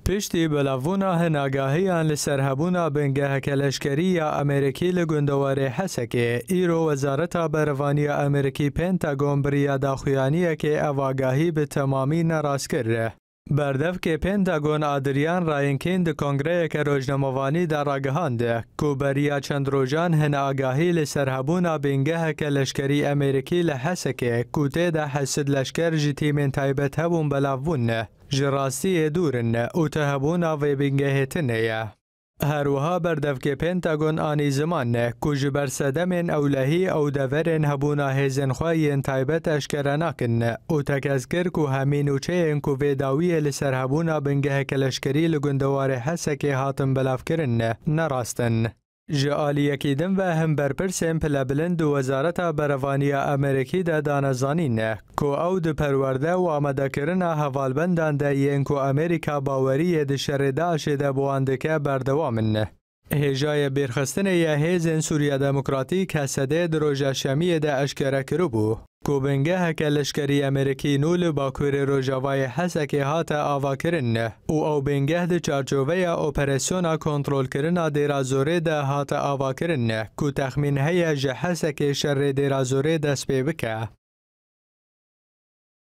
پشتی بلاوونا هناگاهیان لسرهبونا بنگهک لشکری امریکی لگندوار حسکه ایرو وزارت بروانی امریکی پنتاگون بریا داخویانیه که اواگاهی به تمامی نراس کرده. بردف که پنتاگون آدریان راینکین ده کنگره که روزنامه‌وانی در آگهانده که بریا چند روزان هن آگاهی لسرهبونا بنگهک لشکری امریکی لحسکه کوته ده حسد لشکر جتی من تایبت هبون بلاوونه جراستی دورن او تهبونا و بنگهتنه. هروها بردف که پنتاگون آنی زمانه که جبر صدمن اولهی او دورن هبونا هزن خواهین تایبت اشکراناکن او تکذکر که همین اوچه این که ویداوی لسر هبونا بنگه کلشکری لگندوار حسکی هاتن بلاف کرن نراستن. جعالی یکیدن و هم برپرسن پلبلند و وزارت بروانی امریکی ده دانزانین که او ده پرورده و آمده کرن حوالبندان ده این که امریکا باوری ده شرداش ده بواندکه بردوامن. هجای برخستن یه هیزن سوریا دموکراتیک حسده دروژه شمیه ده اشکره کرو بو. که بنگه هک لشکری امریکی نول باکور روژاوای حسکی هات آوا کرن او بنگه ده چارچوبه اپریسیونا کنترول کرن دیرازوره ده هات آوا کرن که تخمین هی جه حسکی شر دیرازوره دست پی بکه.